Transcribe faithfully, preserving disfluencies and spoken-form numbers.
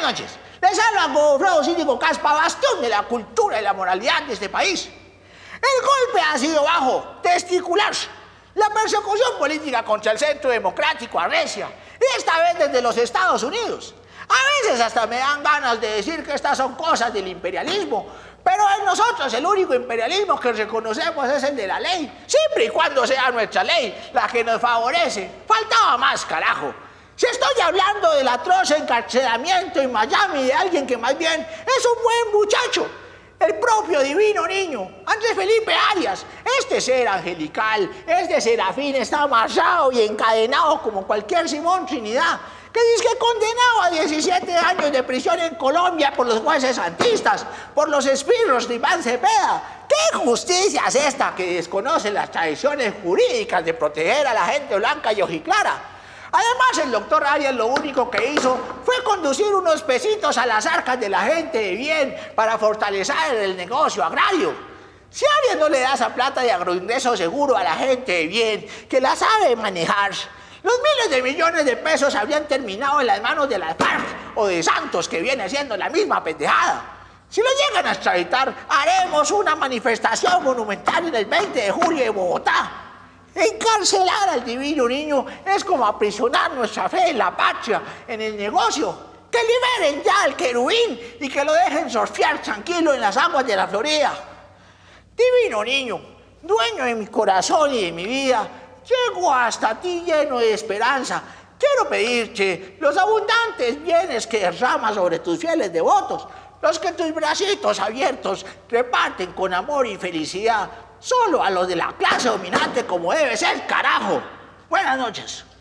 noches. Les habla Godofredo Cínico Caspa, bastión de la cultura y la moralidad de este país. El golpe ha sido bajo, testicular. La persecución política contra el Centro Democrático arrecia, y esta vez desde los Estados Unidos. A veces hasta me dan ganas de decir que estas son cosas del imperialismo, pero en nosotros el único imperialismo que reconocemos es el de la ley, siempre y cuando sea nuestra ley la que nos favorece. Faltaba más, carajo. Si estoy hablando del atroz encarcelamiento en Miami de alguien que más bien es un buen muchacho, el propio divino niño, Andrés Felipe Arias. Este ser angelical, este serafín está amarrado y encadenado como cualquier Simón Trinidad, que dice que condenado a diecisiete años de prisión en Colombia por los jueces santistas, por los espirros de Iván Cepeda. ¿Qué justicia es esta que desconoce las tradiciones jurídicas de proteger a la gente blanca y ojiclara? Además, el doctor Arias lo único que hizo fue conducir unos pesitos a las arcas de la gente de bien para fortalecer el negocio agrario. Si Arias no le da esa plata de agroingreso seguro a la gente de bien, que la sabe manejar, los miles de millones de pesos habrían terminado en las manos de las FARC o de Santos, que viene siendo la misma pendejada. Si lo llegan a extraditar, haremos una manifestación monumental en el veinte de julio de Bogotá. Encarcelar al divino niño es como aprisionar nuestra fe en la patria, en el negocio. Que liberen ya al querubín y que lo dejen surfear tranquilo en las aguas de la Florida. Divino niño, dueño de mi corazón y de mi vida, llego hasta ti lleno de esperanza. Quiero pedirte los abundantes bienes que derramas sobre tus fieles devotos, los que tus bracitos abiertos reparten con amor y felicidad, solo a los de la clase dominante como debe ser, carajo. Buenas noches.